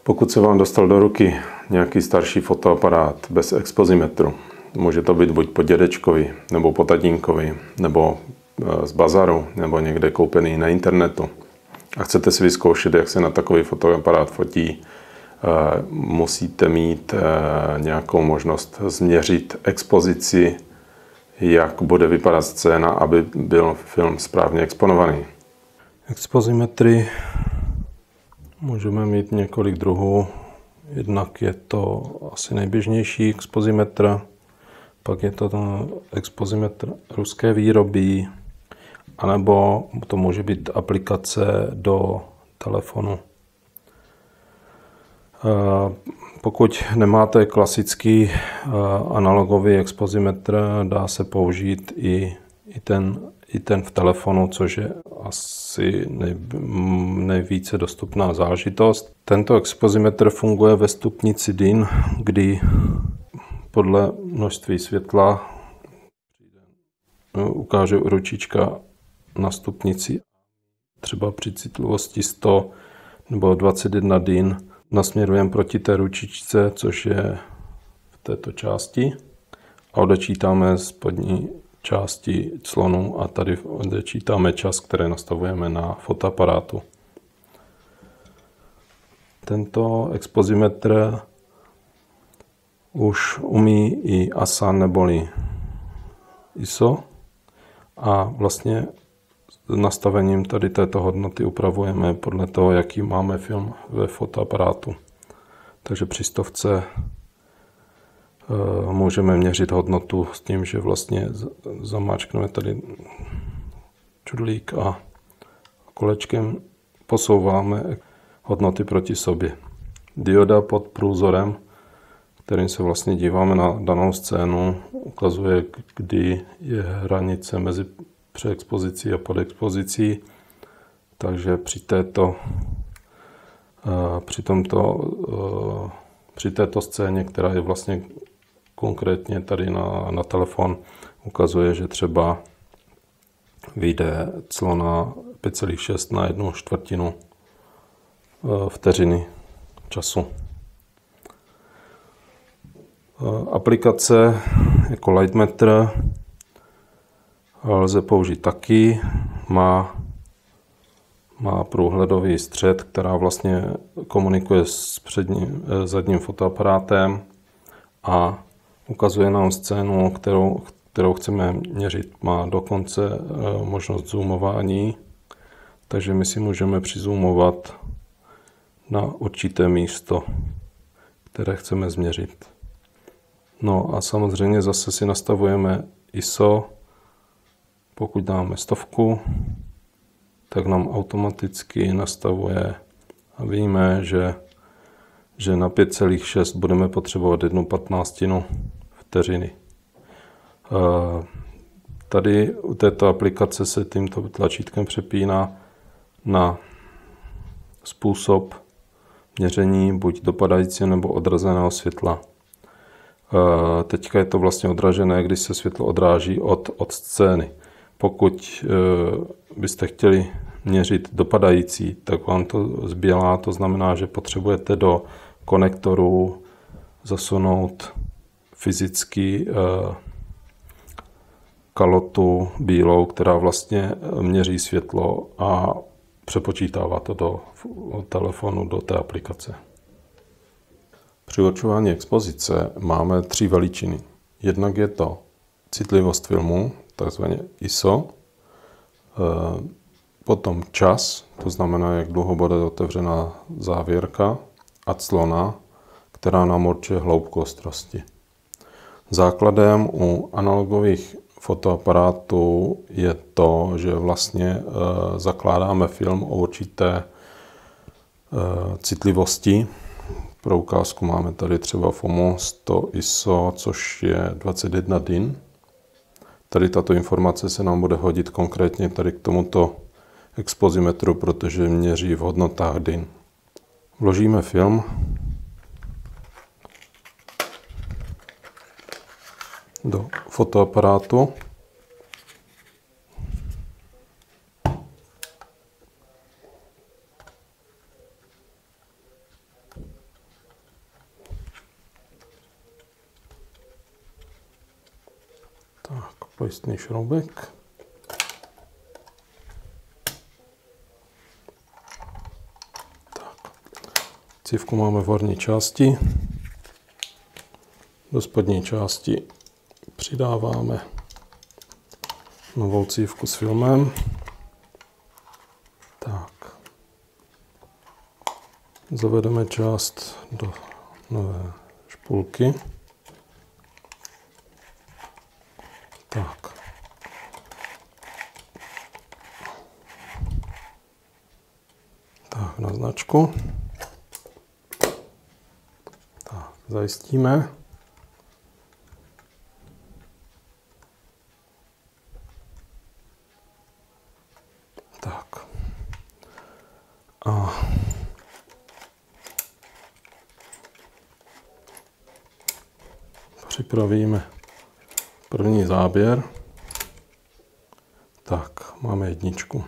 Pokud se vám dostal do ruky nějaký starší fotoaparát bez expozimetru, může to být buď po dědečkovi, nebo po tatínkovi, nebo z bazaru, nebo někde koupený na internetu, a chcete si vyzkoušet, jak se na takový fotoaparát fotí, musíte mít nějakou možnost změřit expozici, jak bude vypadat scéna, aby byl film správně exponovaný. Expozimetry můžeme mít několik druhů. Jednak je to asi nejběžnější expozimetr, pak je to ten expozimetr ruské výroby, anebo to může být aplikace do telefonu. Pokud nemáte klasický analogový expozimetr, dá se použít i ten v telefonu, což je asi nejvíce dostupná záležitost. Tento expozimetr funguje ve stupnici DIN, kdy podle množství světla ukáže ručička na stupnici. Třeba při citlivosti 100 nebo 21 DIN nasměrujeme proti té ručičce, což je v této části, a odečítáme spodní části clonu a tady odečítáme čas, který nastavujeme na fotoaparátu. Tento expozimetr už umí i ASA neboli ISO a vlastně nastavením tady této hodnoty upravujeme podle toho, jaký máme film ve fotoaparátu. Takže při 100 můžeme měřit hodnotu s tím, že vlastně zamáčkneme tady čudlík a kolečkem posouváme hodnoty proti sobě. Dioda pod průzorem, kterým se vlastně díváme na danou scénu, ukazuje, kdy je hranice mezi předexpozicí a podexpozicí. Takže při této scéně, která je vlastně konkrétně tady na telefon, ukazuje, že třeba vyjde clona 5,6 na 1/4 vteřiny času. Aplikace jako Lightmeter lze použít taky. Má průhledový střed, která vlastně komunikuje s zadním fotoaparátem a ukazuje nám scénu, kterou chceme měřit. Má dokonce možnost zoomování, takže my si můžeme přizoomovat na určité místo, které chceme změřit. No a samozřejmě zase si nastavujeme ISO. Pokud dáme 100, tak nám automaticky nastavuje a víme, že na 5,6 budeme potřebovat 1/15 vteřiny. Tady u této aplikace se tímto tlačítkem přepíná na způsob měření buď dopadajícího nebo odrazeného světla. Teďka je to vlastně odražené, když se světlo odráží od scény. Pokud byste chtěli měřit dopadající, tak vám to zbělá, to znamená, že potřebujete do konektoru zasunout fyzicky kalotu bílou, která vlastně měří světlo a přepočítává to do telefonu, do té aplikace. Při určování expozice máme 3 veličiny. Jednak je to citlivost filmu, takzvaně ISO, potom čas, to znamená, jak dlouho bude otevřená závěrka, a clona, která nám určuje hloubku ostrosti. Základem u analogových fotoaparátů je to, že vlastně zakládáme film o určité citlivosti. Pro ukázku máme tady třeba FOMO 100 ISO, což je 21 DIN. Tady tato informace se nám bude hodit konkrétně tady k tomuto expozimetru, protože měří v hodnotách DIN. Vložíme film do fotoaparátu. pojistný šroubek. Tak. Cívku máme v horní části. Do spodní části přidáváme novou cívku s filmem. Tak. Zavedeme část do nové špulky. Tak. Tak, na značku. Tak, zajistíme. Tak. A připravíme první záběr. Tak, máme jedničku.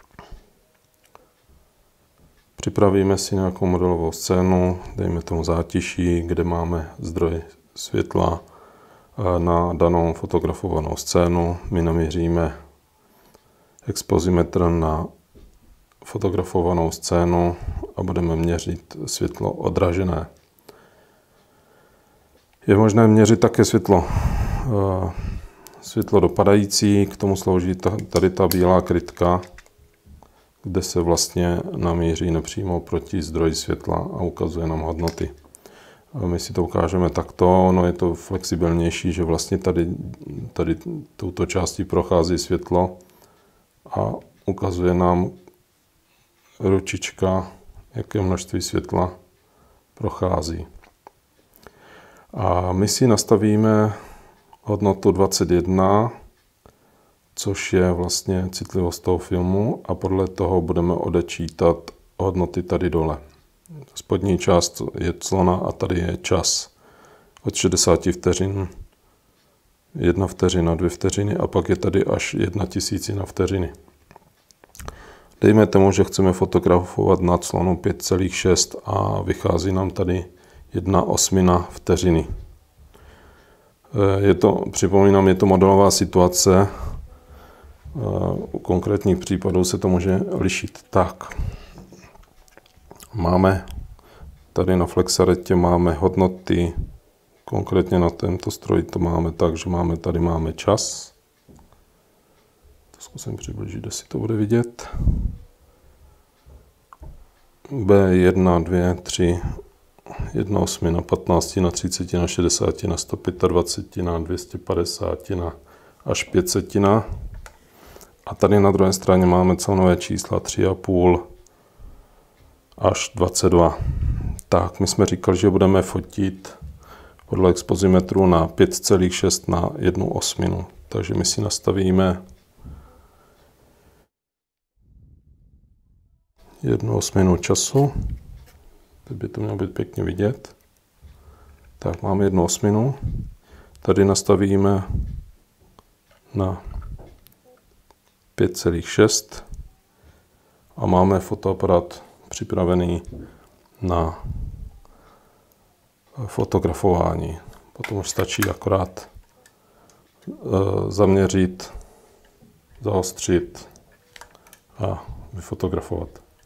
Připravíme si nějakou modelovou scénu, dejme tomu zátiší, kde máme zdroj světla na danou fotografovanou scénu. My namíříme expozimetr na fotografovanou scénu a budeme měřit světlo odražené. Je možné měřit také světlo dopadající, k tomu slouží tady ta bílá krytka, kde se vlastně namíří nepřímo proti zdroji světla a ukazuje nám hodnoty. My si to ukážeme takto, ono je to flexibilnější, že vlastně tady touto částí prochází světlo a ukazuje nám ručička, jaké množství světla prochází. A my si nastavíme hodnotu 21, což je vlastně citlivost toho filmu, a podle toho budeme odečítat hodnoty tady dole. Spodní část je clona a tady je čas. Od 60 vteřin, 1 vteřina, 2 vteřiny a pak je tady až 1 000 vteřiny. Dejme tomu, že chceme fotografovat na clonu 5,6 a vychází nám tady 1/8 vteřiny. Připomínám, je to modelová situace. U konkrétních případů se to může lišit. Tak, máme tady na Flexaretě máme hodnoty, konkrétně na tento stroj to máme tak, že tady máme čas. To zkusím přiblížit, jestli to bude vidět. B1, 2, 3, 1/8 na 15, na 30, na 60, na 125, na 250, až 500. A tady na druhé straně máme celnové čísla 3,5 až 22. Tak, my jsme říkali, že budeme fotit podle expozimetru na 5,6 na 1/8. Takže my si nastavíme 1/8 času. Teď by to mělo být pěkně vidět. Tak, máme 1/8. Tady nastavíme na 5,6 a máme fotoaparát připravený na fotografování. Potom už stačí akorát zaměřit, zaostřit a vyfotografovat.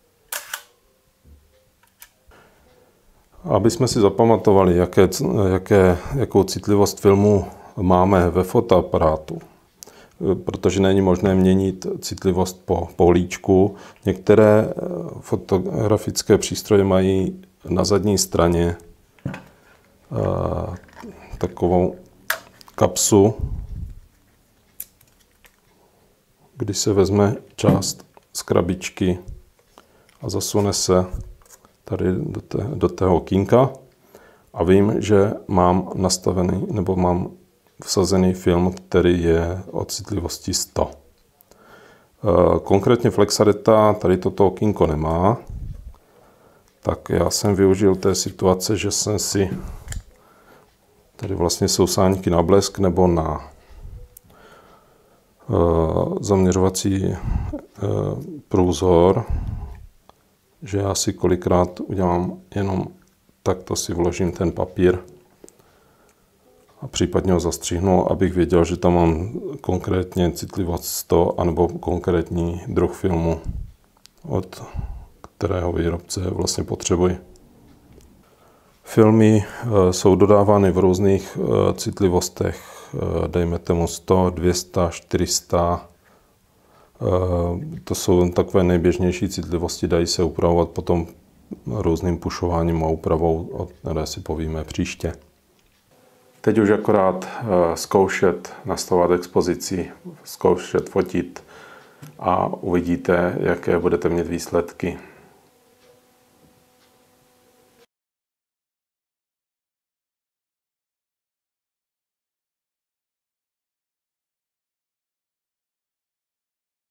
Aby jsme si zapamatovali, jakou citlivost filmu máme ve fotoaparátu, protože není možné měnit citlivost po políčku. Některé fotografické přístroje mají na zadní straně takovou kapsu, kdy se vezme část z krabičky a zasune se tady do toho okýnka a vím, že mám nastavený nebo mám vsazený film, který je o citlivosti 100. Konkrétně Flexareta tady toto okýnko nemá, tak já jsem využil té situace, že jsem si tady vlastně jsou sáňky na blesk nebo na zaměřovací průzor, že já si kolikrát udělám jenom takto, si vložím ten papír a a případně ho zastřihnul, abych věděl, že tam mám konkrétně citlivost 100 anebo konkrétní druh filmu, od kterého výrobce vlastně potřebuji. Filmy jsou dodávány v různých citlivostech, dejme tomu 100, 200, 400. To jsou takové nejběžnější citlivosti, dají se upravovat potom různým pušováním a úpravou, o které si povíme příště. Teď už akorát zkoušet nastavovat expozici, zkoušet fotit a uvidíte, jaké budete mít výsledky.